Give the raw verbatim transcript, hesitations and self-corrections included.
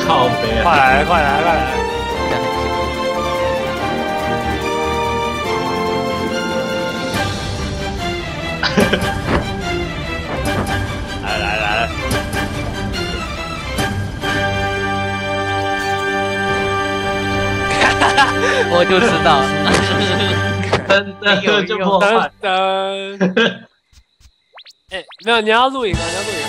靠背啊！ 快来快来快来！来来来！ 我就知道， 真的就破坏。 噔噔。哎，没有，你要录影吗？你要录影吗？